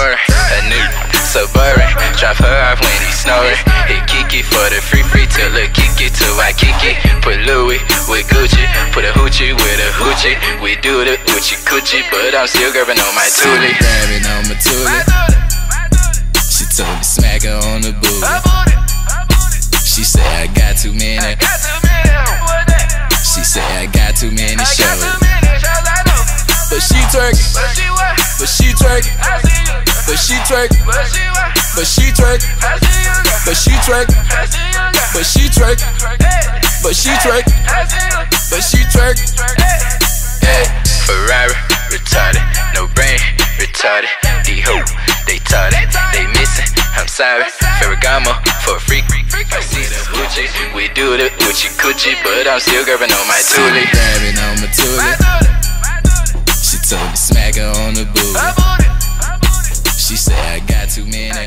foreign, a new suburban. Drop her off when he snoring. Hit Kiki for the free till the Kiki to Waikiki. Put Louis with Gucci, put a hoochie with a hoochie. We do the hoochie coochie, but I'm still grabbing on my toolie. Grabbing on my toolie. She told me smack her on the booty. She said I got too many. She said I got too many shows. But she twerkin', but she twerkin', but she twerkin', but she twerkin', but she twerkin', but she twerkin', but she twerkin', but she twerkin'. Hey, Ferrari, retarded, no brain, retarded. D-Hope, they tarded, they missing, I'm sorry. Ferragamo for a freak. I see the Gucci, we do the Gucci coochie, but I'm still grabbing on my toolie. Grabbing on my toolie. She told me smack her on the booty. She said I got too many.